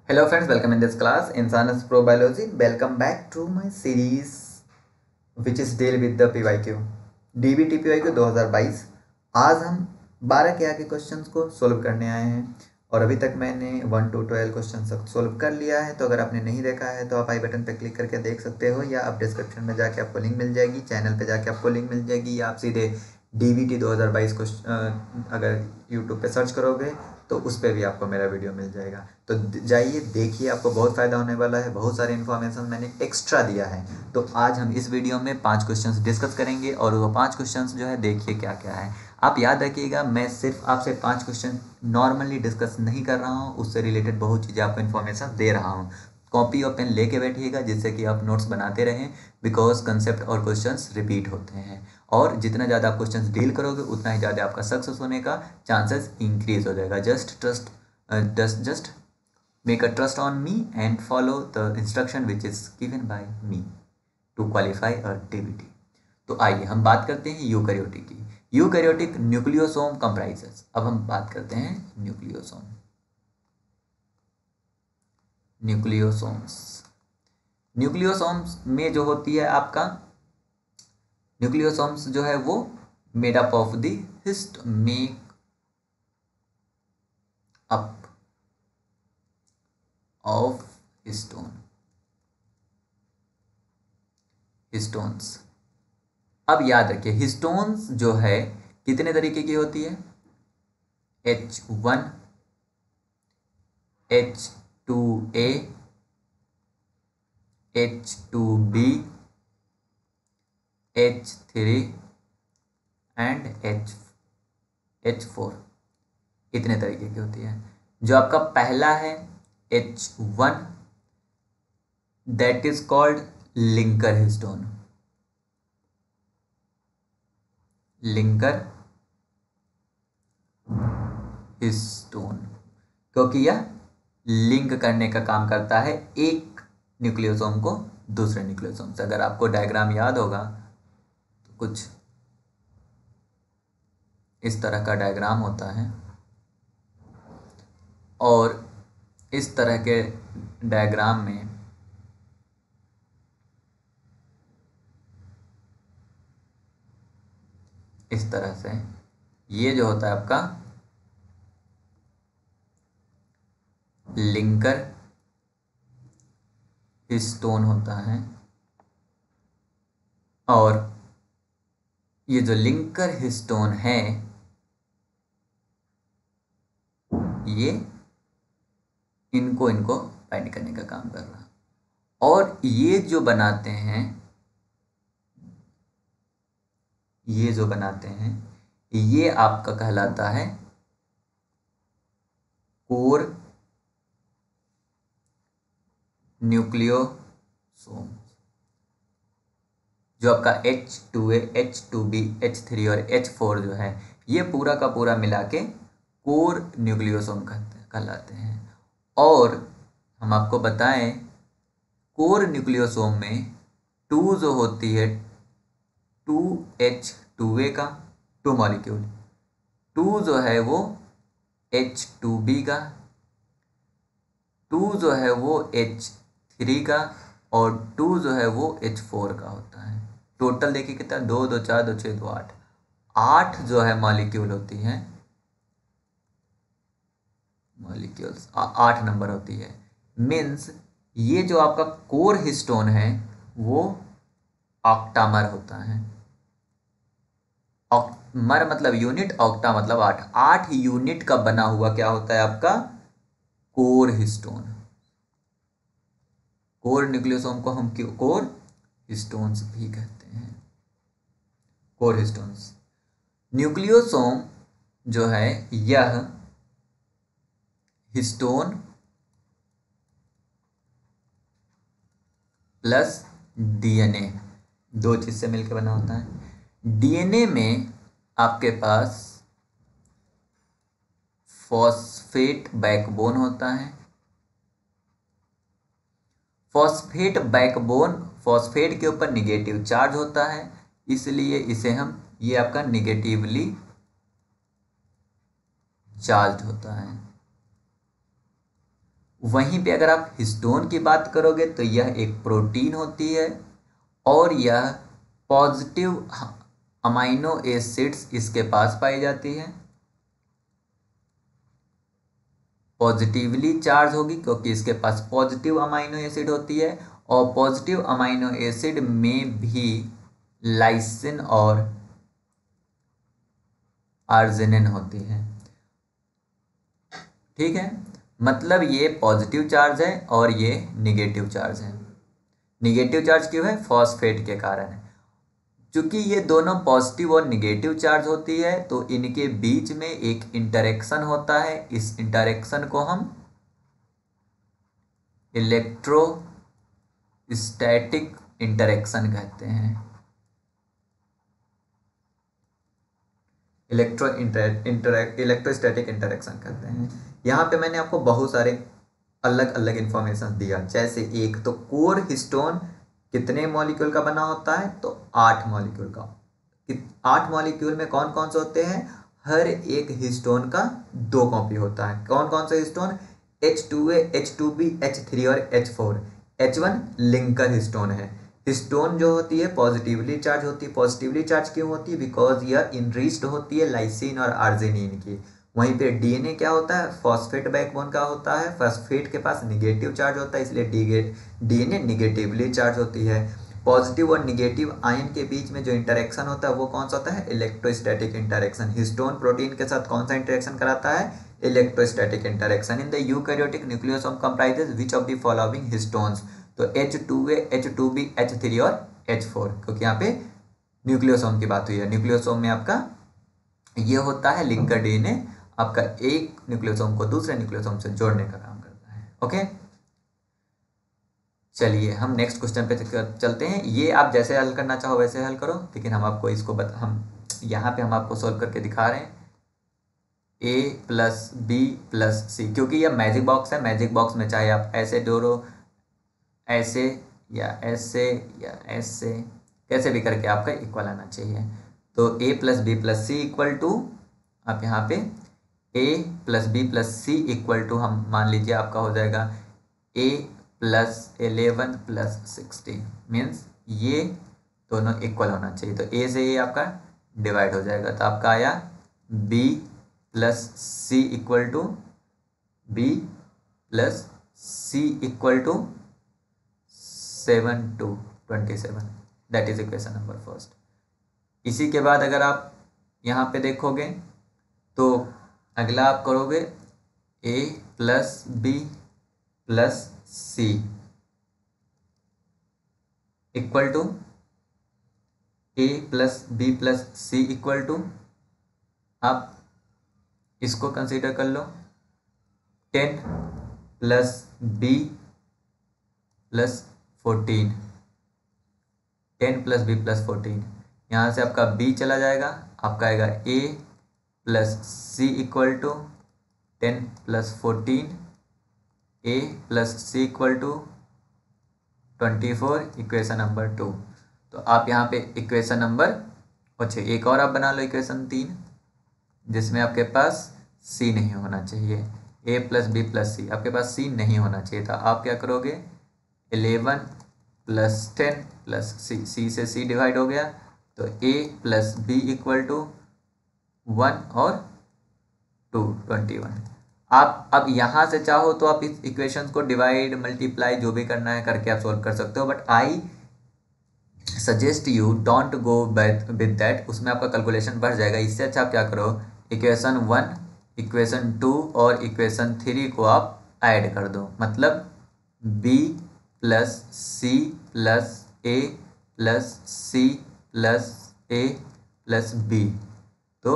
Hello friends, welcome in this class Insanus Pro Biology. Welcome back to my series which is deal with the PYQ DBT PYQ 2022। आज हम 12 के आगे questions को solve करने आए हैं और अभी तक मैंने 1 to 12 क्वेश्चन तक सोल्व कर लिया है। तो अगर आपने नहीं देखा है तो आप आई बटन पर क्लिक करके देख सकते हो, या आप डिस्क्रिप्शन में जाके आपको लिंक मिल जाएगी, चैनल पे जाके आपको लिंक मिल जाएगी, या आप सीधे DBT 2022 को अगर यूट्यूब पे सर्च करोगे तो उस पर भी आपको मेरा वीडियो मिल जाएगा। तो जाइए देखिए, आपको बहुत फ़ायदा होने वाला है। बहुत सारे इन्फॉर्मेशन मैंने एक्स्ट्रा दिया है। तो आज हम इस वीडियो में 5 क्वेश्चंस डिस्कस करेंगे और वो 5 क्वेश्चंस जो है देखिए क्या क्या है। आप याद रखिएगा, मैं सिर्फ आपसे 5 क्वेश्चन नॉर्मली डिस्कस नहीं कर रहा हूँ, उससे रिलेटेड बहुत चीज़ें आपको इन्फॉर्मेशन दे रहा हूँ। कॉपी और पेन लेके बैठिएगा जिससे कि आप नोट्स बनाते रहें, बिकॉज कंसेप्ट और क्वेश्चंस रिपीट होते हैं और जितना ज़्यादा आप क्वेश्चंस डील करोगे उतना ही ज़्यादा आपका सक्सेस होने का चांसेस इंक्रीज हो जाएगा। Just make a trust on me and follow the instruction which is given by me to qualify a DBT. तो आइए हम बात करते हैं यूकैरियोटिक की। Eukaryotic nucleosome comprises. अब हम बात करते हैं न्यूक्लियोसोम्स। न्यूक्लियोसोम्स में जो होती है आपका न्यूक्लियोसोम्स जो है वो made up of the make up of histones. अब याद रखिए, हिस्टोन्स जो है कितने तरीके की होती है? H1, H2A, H2B, H3 and H4। इतने तरीके की होती है। जो आपका पहला है H1, that is called linker histone. Linker histone क्योंकि यह लिंक करने का काम करता है एक न्यूक्लियोसोम को दूसरे न्यूक्लियोसोम से। अगर आपको डायग्राम याद होगा तो कुछ इस तरह का डायग्राम होता है और इस तरह के डायग्राम में इस तरह से ये जो होता है आपका लिंकर हिस्टोन होता है, और ये जो लिंकर हिस्टोन है ये इनको बाइंड करने का काम कर रहा है। और ये जो बनाते हैं ये आपका कहलाता है कोर न्यूक्लियोसोम। जो आपका H2A, H2B, H3 और H4 जो है ये पूरा का पूरा मिला के कोर न्यूक्लियोसोम कहलाते हैं। और हम आपको बताएं, कोर न्यूक्लियोसोम में 2 जो होती है 2H2A का 2 मॉलिक्यूल, 2 जो है वो H2B का, 2 जो है वो H3 का, और 2 जो है वो H4 का होता है। टोटल देखिए कितना, 2 2 4 2 6 2 8, 8 जो है मॉलिक्यूल होती हैं, मॉलिक्यूल्स 8 नंबर होती है। मीन्स ये जो आपका कोर हिस्टोन है वो ऑक्टामर होता है। मर मतलब यूनिट, ऑक्टा मतलब 8। 8 यूनिट का बना हुआ क्या होता है आपका कोर हिस्टोन। कोर न्यूक्लियोसोम को हम क्यों कोर हिस्टोन्स भी कहते हैं। Core histones. न्यूक्लियोसोम जो है यह हिस्टोन प्लस डीएनए, 2 चीज से मिलकर बना होता है। डीएनए में आपके पास फॉस्फेट बैकबोन होता है। फॉस्फेट बैकबोन, फॉस्फेट के ऊपर निगेटिव चार्ज होता है, इसलिए इसे हम, ये आपका निगेटिवली चार्ज होता है। वहीं पे अगर आप हिस्टोन की बात करोगे तो यह एक प्रोटीन होती है और यह पॉजिटिव अमाइनो एसिड्स इसके पास पाई जाती है, पॉजिटिवली चार्ज होगी क्योंकि इसके पास पॉजिटिव अमाइनो एसिड होती है, और पॉजिटिव अमाइनो एसिड में भी लाइसिन और आर्जिनिन होती है। ठीक है, मतलब ये पॉजिटिव चार्ज है और ये निगेटिव चार्ज है। निगेटिव चार्ज क्यों है? फॉस्फेट के कारण है। चूंकि ये दोनों पॉजिटिव और निगेटिव चार्ज होती है तो इनके बीच में एक इंटरेक्शन होता है। इस इंटरेक्शन को हम इलेक्ट्रोस्टैटिक इंटरेक्शन कहते हैं। इलेक्ट्रोस्टैटिक इंटरेक्शन कहते हैं। यहाँ पे मैंने आपको बहुत सारे अलग अलग इंफॉर्मेशन दिया, जैसे एक तो कोर हिस्टोन कितने मॉलिक्यूल का बना होता है? तो 8 मॉलिक्यूल का। 8 मॉलिक्यूल में कौन कौन से होते हैं? हर एक हिस्टोन का 2 कॉपी होता है। कौन कौन से हिस्टोन? H2A, H2B, H3 और H4। H1 लिंकर हिस्टोन है। हिस्टोन जो होती है पॉजिटिवली चार्ज होती है। पॉजिटिवली चार्ज क्यों होती है? बिकॉज यह इनरिच्ड होती है लाइसिन और आर्जिनिन की। वहीं पे डीएनए क्या होता है? फॉस्फेट बैकबोन का होता है। फॉस्फेट के पास निगेटिव चार्ज होता है, इसलिए डीएनए निगेटिवली चार्ज होती है। पॉजिटिव और निगेटिव आयन के बीच में जो इंटरेक्शन होता है वो कौन सा होता है? Electrostatic interaction. हिस्टोन प्रोटीन के साथ कौन सा इंटरेक्शन कराता है? Electrostatic interaction. In the eukaryotic nucleosome comprises which of the following histones? तो H2A, H2B, H3 और H4, क्योंकि यहाँ पे न्यूक्लियोसोम की बात हुई है। न्यूक्लियोसोम में आपका ये होता है लिंकर डीएनए, आपका एक न्यूक्लियोसोम को दूसरे न्यूक्लियोसोम से जोड़ने का काम करता है। ओके, चलिए हम नेक्स्ट क्वेश्चन पे चलते हैं। ये आप जैसे हल करना चाहो वैसे हल करो, लेकिन हम आपको इसको हम यहाँ पे हम आपको सोल्व करके दिखा रहे हैं। A+B+C, क्योंकि यह मैजिक बॉक्स है। मैजिक बॉक्स में चाहे आप ऐसे जोड़ो, ऐसे या ऐसे या ऐसे, कैसे भी करके आपका इक्वल आना चाहिए। तो A+B+C इक्वल टू, आप यहाँ पे A+B+C इक्वल टू हम मान लीजिए आपका हो जाएगा A+11+16, मीन्स ये दोनों इक्वल होना चाहिए। तो A से ये आपका डिवाइड हो जाएगा, तो आपका आया B+C equal to B+C equal to 7 to 27। That is equation number first. इसी के बाद अगर आप यहाँ पे देखोगे तो अगला आप करोगे A+B+C equal to A+B+C equal to, आप इसको कंसीडर कर लो 10+B+14, 10+B+14। यहाँ से आपका B चला जाएगा, आपका आएगा A+C equal to 10+14, A+C equal to 24, equation number 2। तो आप यहाँ पे इक्वेशन नंबर, अच्छा एक और आप बना लो इक्वेशन 3, जिसमें आपके पास C नहीं होना चाहिए। A+B+C, आपके पास C नहीं होना चाहिए था। आप क्या करोगे? 11+10+C, C से C डिवाइड हो गया, तो A+B इक्वल टू 1 और 2, 21। आप अब यहाँ से चाहो तो आप इस इक्वेशन को डिवाइड मल्टीप्लाई जो भी करना है करके आप सोल्व कर सकते हो, but I suggest you don't go with that, उसमें आपका कैलकुलेशन बढ़ जाएगा। इससे अच्छा आप क्या करो, इक्वेशन 1, इक्वेशन 2 और इक्वेशन 3 को आप ऐड कर दो, मतलब B+C+A+C+A+B, तो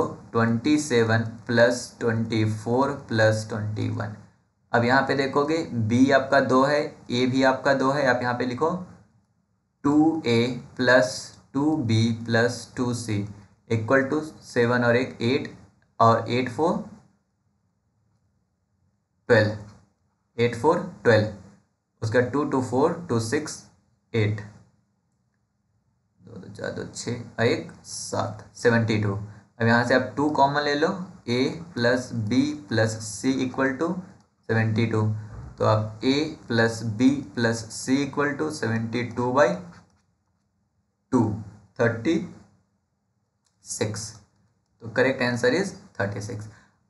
27+24+21। अब यहाँ पे देखोगे B आपका 2 है, A भी आपका 2 है, आप यहाँ पे लिखो 2A+2B+2C इक्वल टू 7 और 1 8 और 8 4 12, 8 4 12, उसका 2 2 4 2 6 8, 2 2 4 2 6 1 7, 72। अब यहाँ से आप 2 कॉमन ले लो, A+B+C इक्वल टू 72। तो आप A plus B plus C equal to 72/2 36। तो correct answer is 36।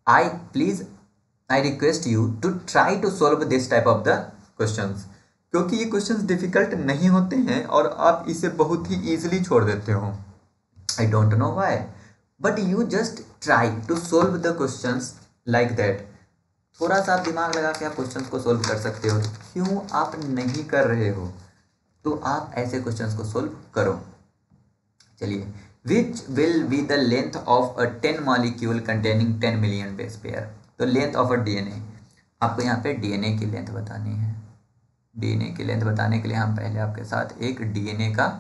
I request you to try to solve this type of the questions, क्योंकि ये क्वेश्चंस डिफिकल्ट नहीं होते हैं और आप इसे बहुत ही इजीली छोड़ देते हो। I don't know why, but you just try to solve the questions like that. थोड़ा सा आप दिमाग लगा के आप क्वेश्चंस को सोल्व कर सकते हो। क्यों आप नहीं कर रहे हो? तो आप ऐसे क्वेश्चंस को सोल्व करो। चलिए, which will be the length of a 10 molecule containing 10 million base pair. तो लेंथ ऑफ अ डीएनए, आपको यहाँ पे डीएनए की लेंथ बतानी है। डीएनए की लेंथ बताने के लिए हम पहले आपके साथ एक डीएनए का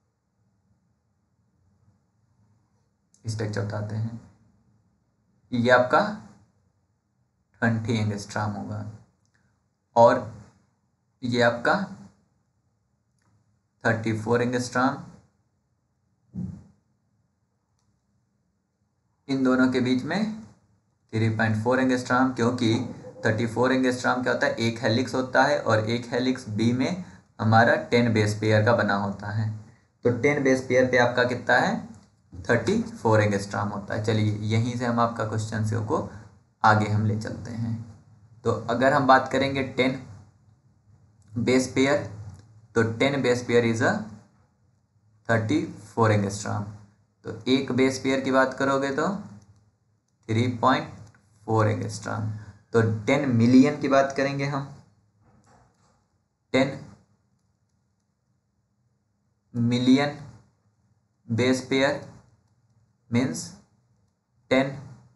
स्ट्रक्चर बताते हैं। ये आपका 20 एंगस्ट्रॉम होगा और ये आपका 34 एंगस्ट्रॉम। इन दोनों के बीच में 3.4 एंगस्ट्रॉम, क्योंकि 34 एंगस्ट्रॉम क्या होता है, एक हेलिक्स होता है और एक हेलिक्स बी में हमारा 10 बेस पेयर का बना होता है। तो 10 बेस पेयर पे आपका कितना है, 34 एंगस्ट्रॉम होता है। चलिए, यहीं से हम आपका क्वेश्चन को आगे हम ले चलते हैं। तो अगर हम बात करेंगे 10 बेस पेयर, तो 10 base pair is a 34 angstrom. तो एक बेस पेयर की बात करोगे तो 3.4 एंगस्ट्रॉम। तो 10 मिलियन की बात करेंगे हम, 10 million base pair means 10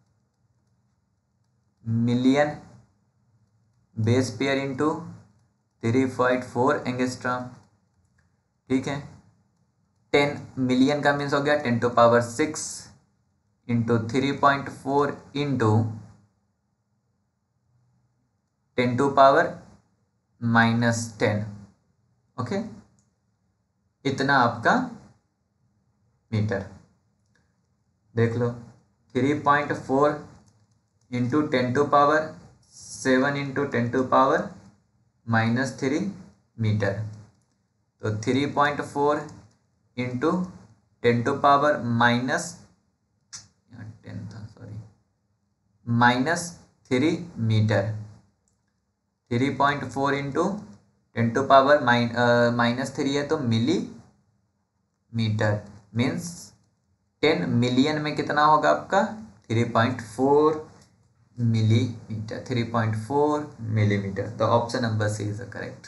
million base pair into 3.4 angstrom. ठीक है, 10 मिलियन का मीन्स हो गया 10 to power 6 into 3.4 into 10 to power -10। Okay, इतना आपका मीटर। देख लो, 3.4 into 10 to power 7 into 10 to power -3 metre. तो 3.4 into 10 to power -3 metre. 3.4 into 10 to power -3 है तो मिली मीटर, मीन्स 10 मिलियन में कितना होगा आपका 3.4 millimetre. 3.4 millimetre. The option number C is correct.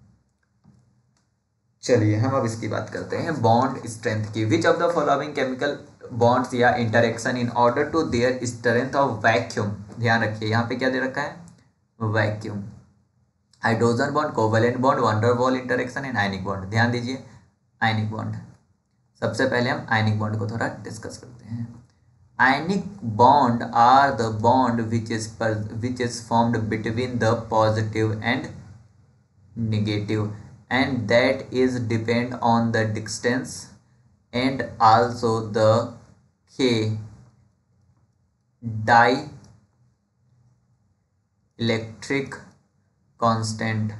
चलिए, हम अब इसकी बात करते हैं बॉन्ड स्ट्रेंथ की। Which of the following chemical bonds या interaction in order to their strength of vacuum. ध्यान रखिए, यहाँ पे क्या दे रखा है, vacuum. Hydrogen bond, covalent bond, van Waal interaction and ionic bond. ध्यान दीजिए, आयनिक बॉन्ड। सबसे पहले हम आयनिक बॉन्ड को थोड़ा डिस्कस करते हैं। Ionic bond are the bond which is formed between the positive and negative, and that is depend on the distance and also the K dielectric constant.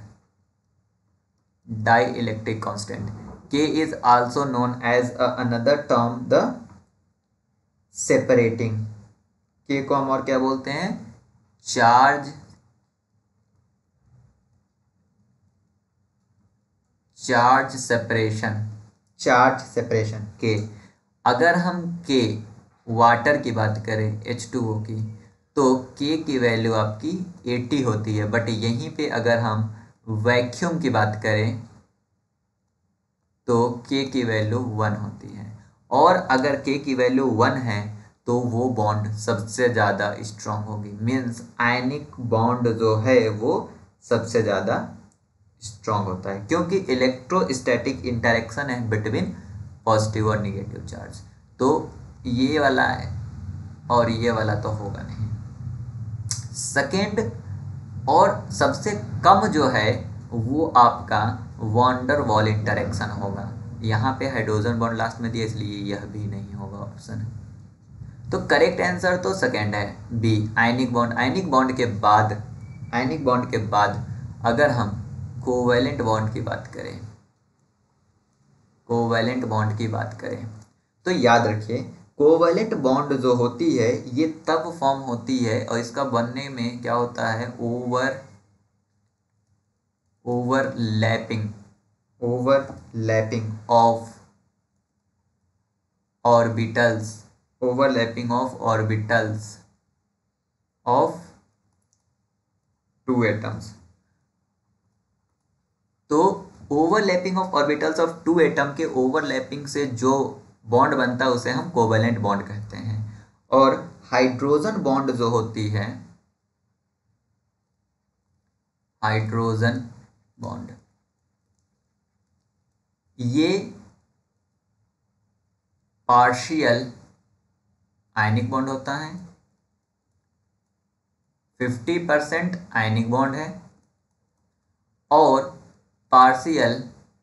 Dielectric constant K is also known as another term the separating. के को हम और क्या बोलते हैं, charge separation. Charge separation के। अगर हम के वाटर की बात करें H2O की, तो के की वैल्यू आपकी 80 होती है, बट यहीं पे अगर हम वैक्यूम की बात करें तो के की वैल्यू 1 होती है। और अगर के की वैल्यू 1 है तो वो बॉन्ड सबसे ज़्यादा स्ट्रॉन्ग होगी, मीन्स आयनिक बॉन्ड जो है वो सबसे ज़्यादा स्ट्रॉन्ग होता है, क्योंकि इलेक्ट्रोस्टैटिक इंटरेक्शन है बिटवीन पॉजिटिव और निगेटिव चार्ज। तो ये वाला है और ये वाला तो होगा नहीं। सेकेंड और सबसे कम जो है वो आपका वैन डर वॉल इंटरेक्शन होगा। यहाँ पे हाइड्रोजन बॉन्ड लास्ट में दिया, इसलिए यह भी नहीं होगा ऑप्शन। तो करेक्ट आंसर तो सेकेंड है, B, ionic bond. Ionic bond के बाद अगर हम कोवैलेंट बॉन्ड की बात करें, कोवैलेंट बॉन्ड की बात करें तो याद रखिए कोवैलेंट बॉन्ड जो होती है ये तब फॉर्म होती है और इसका बनने में क्या होता है, overlapping of orbitals, overlapping of orbitals of two atoms. तो overlapping of orbitals of two atom के ओवरलैपिंग से जो बॉन्ड बनता है उसे हम कोवैलेंट बॉन्ड कहते हैं। और हाइड्रोजन बॉन्ड जो होती है, हाइड्रोजन बॉन्ड, ये पार्शियल आयनिक बॉन्ड होता है, 50% आयनिक बॉन्ड है और पार्शियल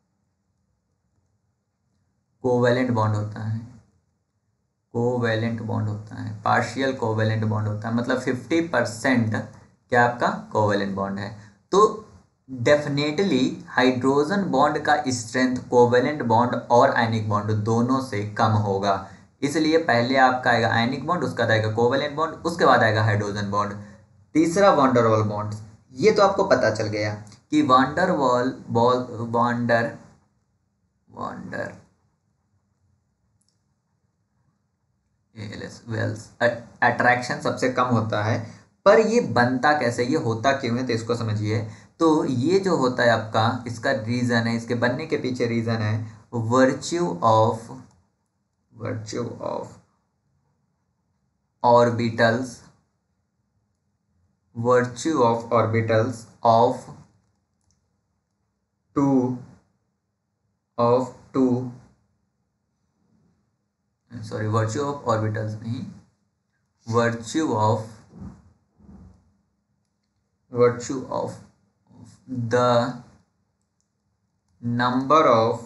कोवैलेंट बॉन्ड होता है, कोवैलेंट बॉन्ड होता है, पार्शियल कोवैलेंट बॉन्ड होता है, मतलब 50% क्या आपका कोवैलेंट बॉन्ड है। तो डेफिनेटली हाइड्रोजन बॉन्ड का स्ट्रेंथ कोवैलेंट बॉन्ड और आयनिक बॉन्ड दोनों से कम होगा, इसलिए पहले आपका आएगा आयनिक बॉन्ड, उसका आएगा कोवैलेंट बॉन्ड, उसके बाद आएगा हाइड्रोजन बॉन्ड। तीसरा वांडर वाल बॉन्ड, ये तो आपको पता चल गया कि वांडर वेल्स अट्रैक्शन सबसे कम होता है, पर ये बनता कैसे, ये होता क्यों है, तो इसको समझिए। तो ये जो होता है आपका, इसका रीजन है, इसके बनने के पीछे रीजन है virtue of orbitals, virtue of orbitals of two virtue of orbitals नहीं, virtue of the number of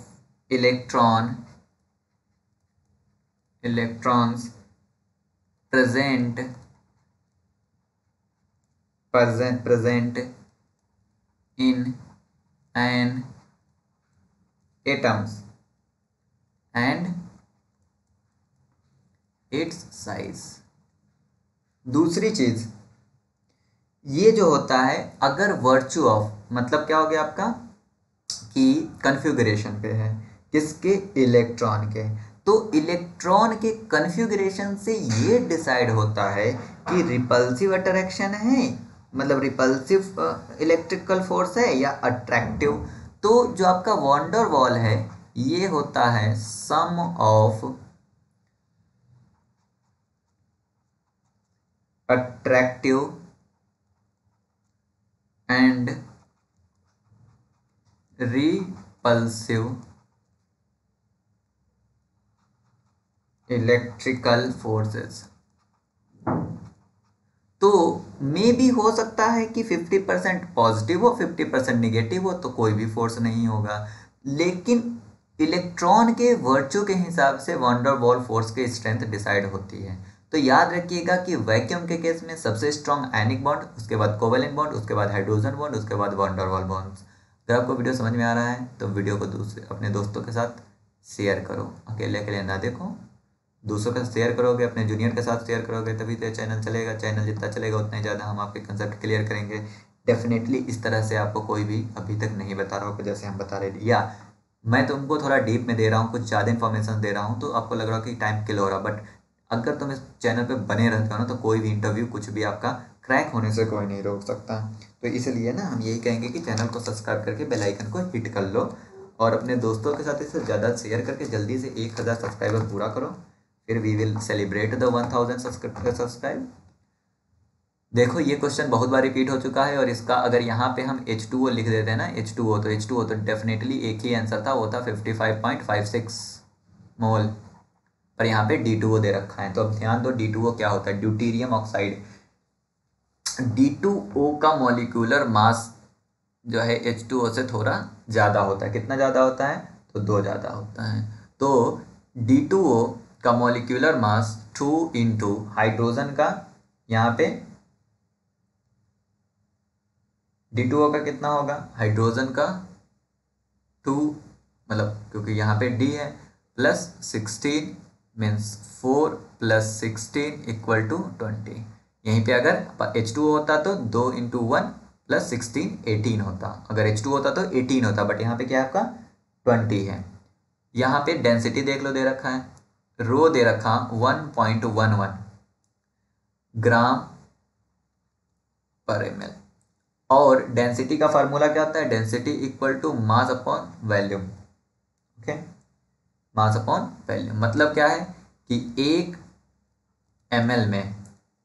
electrons present in an atoms and its size। दूसरी चीज ये जो होता है, अगर वर्च्यू ऑफ मतलब क्या हो गया आपका कि कन्फ्यूगरेशन पे है, किसके, इलेक्ट्रॉन के, तो इलेक्ट्रॉन के कन्फ्यूगरेशन से ये डिसाइड होता है कि रिपल्सिव अट्रैक्शन है, मतलब रिपल्सिव इलेक्ट्रिकल फोर्स है या अट्रैक्टिव। तो जो आपका वॉन्डर वॉल है ये होता है sum of attractive and repulsive electrical forces. तो मे भी हो सकता है कि 50% पॉजिटिव हो 50% निगेटिव हो, तो कोई भी फोर्स नहीं होगा, लेकिन इलेक्ट्रॉन के वर्च्यू के हिसाब से वॉन डेर वाल फोर्स की स्ट्रेंथ डिसाइड होती है। तो याद रखिएगा कि वैक्यूम के केस में सबसे स्ट्रॉन्ग आयनिक बॉन्ड, उसके बाद कोवेलेंट बॉन्ड, उसके बाद हाइड्रोजन बॉन्ड, उसके बाद वॉन डेर वाल बॉन्ड्स। अगर आपको वीडियो समझ में आ रहा है तो वीडियो को अपने दोस्तों के साथ शेयर करो, अकेले अकेले ना देखो, दूसरों के साथ शेयर करोगे, अपने जूनियर के साथ शेयर करोगे, तभी तो चैनल चलेगा। चैनल जितना चलेगा उतना ही ज़्यादा हम आपके कंसेप्ट क्लियर करेंगे। डेफिनेटली इस तरह से आपको कोई भी अभी तक नहीं बता रहा होगा जैसे हम बता रहे हैं, या मैं तुमको थोड़ा डीप में दे रहा हूँ, कुछ ज़्यादा इन्फॉर्मेशन दे रहा हूँ, तो आपको लग रहा हो कि टाइम किल हो रहा, बट अगर तुम इस चैनल पर बने रहते हो ना तो कोई भी इंटरव्यू कुछ भी आपका क्रैक होने से कोई नहीं रोक सकता। तो इसलिए ना हम यही कहेंगे कि चैनल को सब्सक्राइब करके बेल आइकन को हिट कर लो और अपने दोस्तों के साथ इसे ज़्यादा शेयर करके जल्दी से 1000 सब्सक्राइबर पूरा करो, फिर we will celebrate the 1000 subscribe. देखो ये क्वेश्चन बहुत बार रिपीट हो चुका है और इसका अगर यहाँ पे हम H2O लिख देते हैं ना, H2O तो डेफिनेटली एक ही आंसर था, वो था 55.56 मोल, पर यहाँ पे D2O दे रखा है। तो अब ध्यान दो D2O क्या होता है, ड्यूटीरियम ऑक्साइड। D2O का मॉलिक्यूलर मास जो है H2O से थोड़ा ज़्यादा होता है, कितना ज़्यादा होता है, तो 2 ज़्यादा होता है। तो D2O का मॉलिक्यूलर मास 2 इंटू हाइड्रोजन का यहाँ पे D2O का कितना होगा, हाइड्रोजन का 2, मतलब क्योंकि यहाँ पे D है, plus 16 means 4 plus 16 equal to 20। यहीं पे अगर H2O होता तो 2 इंटू 1 प्लस 16 18 होता, अगर H2 होता तो 18 होता, बट यहाँ पे क्या है आपका 20 है। यहाँ पे डेंसिटी देख लो, दे रखा है, रो दे रखा 1.11 ग्राम पर ml, और डेंसिटी का फार्मूला क्या होता है, density equal to mass upon volume. Okay, mass upon volume मतलब क्या है कि 1 ml में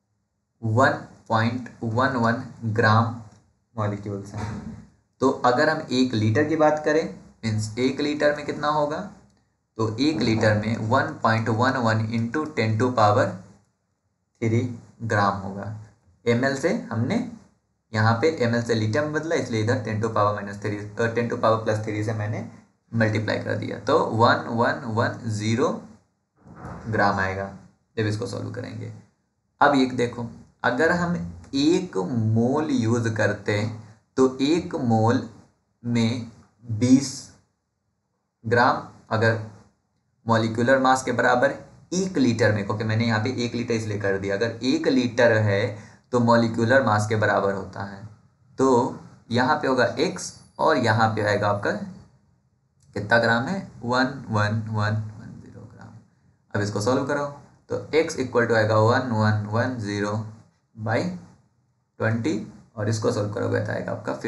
1.11 ग्राम मॉलिक्यूल्स हैं। तो अगर हम 1 लीटर की बात करें, मीन्स 1 लीटर में कितना होगा, तो 1 लीटर में 1.11 इंटू 10 टू पावर 3 ग्राम होगा। ml से हमने यहाँ पे ml से लीटर में बदला, इसलिए इधर 10 टू पावर -3 10 टू पावर +3 से मैंने मल्टीप्लाई कर दिया, तो 1110 ग्राम आएगा जब इसको सॉल्व करेंगे। अब एक देखो, अगर हम 1 मोल यूज करते तो 1 मोल में 20 ग्राम, अगर मॉलिक्यूलर मास के बराबर 1 लीटर में, क्योंकि मैंने यहाँ पे 1 लीटर इसलिए कर दिया, अगर 1 लीटर है तो मॉलिक्यूलर मास के बराबर होता है, तो यहाँ पे होगा x और यहाँ पे आएगा आपका कितना ग्राम है, 11110 ग्राम। अब इसको सॉल्व करो तो x इक्वल टू आएगा 1110 बाई 20, और इसको सॉल्व करोगे तो आएगा आपका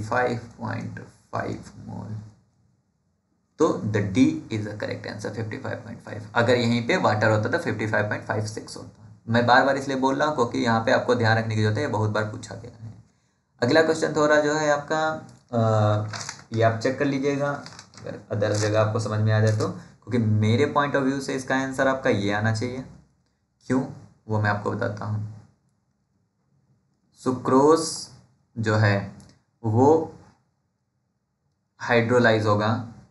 55.5 मोल। तो the D is the correct answer 55.5। अगर यहीं पे वाटर होता तो 55.56 होता। मैं बार बार इसलिए बोल रहा हूँ क्योंकि यहाँ पे आपको ध्यान रखने की जरूरत है, बहुत बार पूछा गया है। अगला क्वेश्चन थोड़ा जो है आपका ये आप चेक कर लीजिएगा, अगर अदर जगह आपको समझ में आ जाए तो, क्योंकि मेरे पॉइंट ऑफ व्यू से इसका आंसर आपका ये आना चाहिए। क्यों, वो मैं आपको बताता हूँ। सुक्रोज जो है वो हाइड्रोलाइज होगा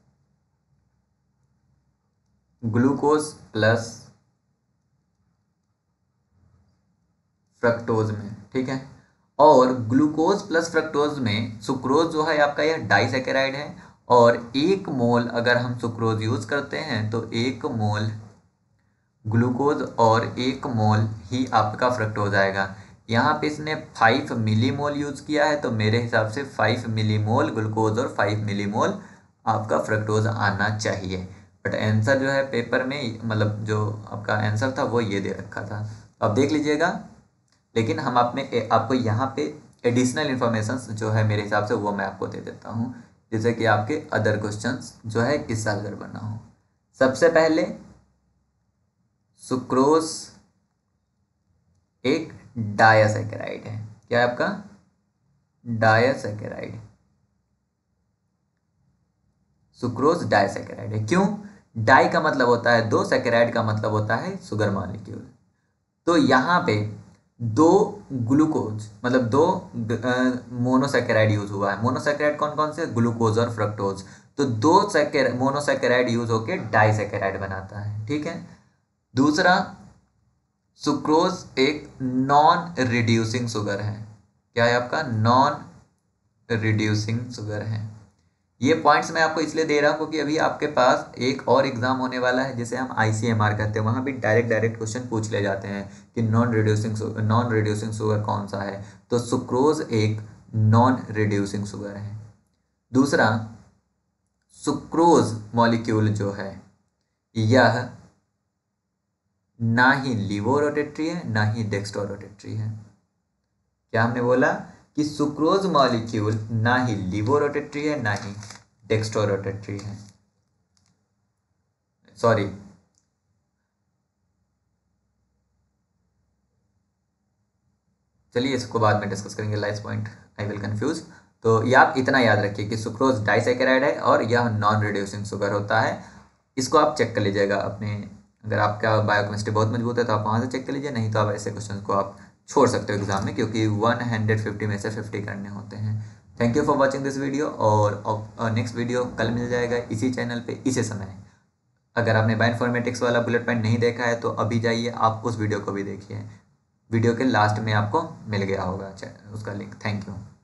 ग्लूकोज प्लस फ्रक्टोज में, ठीक है। और ग्लूकोज प्लस फ्रक्टोज में सुक्रोज जो है आपका यह डाइसैकेराइड है, और 1 मोल अगर हम सुक्रोज यूज करते हैं तो 1 मोल ग्लूकोज और 1 मोल ही आपका फ्रक्टोज आएगा। यहाँ पे इसने 5 मिलीमोल यूज किया है, तो मेरे हिसाब से 5 मिलीमोल ग्लूकोज और 5 मिलीमोल आपका फ्रक्टोज आना चाहिए। बट आंसर जो है पेपर में, मतलब जो आपका आंसर था वो ये दे रखा था, अब देख लीजिएगा। लेकिन हम आपको यहाँ पे एडिशनल इन्फॉर्मेशन जो है मेरे हिसाब से वो मैं आपको दे देता हूँ, जिससे कि आपके अदर क्वेश्चंस जो है इस साल गड़बड़ ना हो। सबसे पहले सुक्रोज एक डायसैकेराइड है, क्या है आपका, डायसैकेराइड। सुक्रोज डायसैकेराइड है। क्यों, डाई का मतलब होता है 2, सैकेराइड का मतलब होता है शुगर मॉलिक्यूल। तो यहाँ पे 2 ग्लूकोज मतलब 2 मोनोसैकेराइड यूज हुआ है। मोनोसैकेराइड कौन कौन से, ग्लूकोज और फ्रक्टोज। तो 2 मोनोसैकेराइड यूज होके डाइसैकेराइड बनाता है, ठीक है। दूसरा, सुक्रोज एक नॉन रिड्यूसिंग शुगर है। क्या है आपका, नॉन रिड्यूसिंग शुगर है। ये पॉइंट्स मैं आपको इसलिए दे रहा हूँ क्योंकि अभी आपके पास एक और एग्जाम होने वाला है जिसे हम ICMR कहते हैं, वहाँ भी डायरेक्ट क्वेश्चन पूछ ले जाते हैं कि नॉन रिड्यूसिंग शुगर कौन सा है। तो सुक्रोज एक नॉन रिड्यूसिंग शुगर है। दूसरा, सुक्रोज मॉलिक्यूल जो है यह ना ही लीवोरोटेट्री है ना ही डेक्स्ट्रोरोटेट्री है। क्या हमने बोला कि सुक्रोज मॉलिक्यूल ना ही लीवोरोटेट्री है ना ही डेक्स्ट्रोरोटेट्री है, सॉरी चलिए इसको बाद में डिस्कस करेंगे, last point I will confuse. तो ये आप इतना याद रखिए कि सुक्रोज डाइसैकेराइड है और यह नॉन रिड्यूसिंग शुगर होता है। इसको आप चेक कर लीजिएगा अपने, अगर आपका बायोकेमिस्ट्री बहुत मजबूत है तो आप वहाँ से चेक कर लीजिए, नहीं तो आप ऐसे क्वेश्चन को आप छोड़ सकते हो एग्जाम में, क्योंकि 150 में से 50 करने होते हैं। Thank you for watching this video, और नेक्स्ट वीडियो कल मिल जाएगा इसी चैनल पे इसी समय। अगर आपने बायोइन्फॉर्मेटिक्स वाला बुलेट पॉइंट नहीं देखा है तो अभी जाइए आप उस वीडियो को भी देखिए, वीडियो के लास्ट में आपको मिल गया होगा उसका लिंक। Thank you.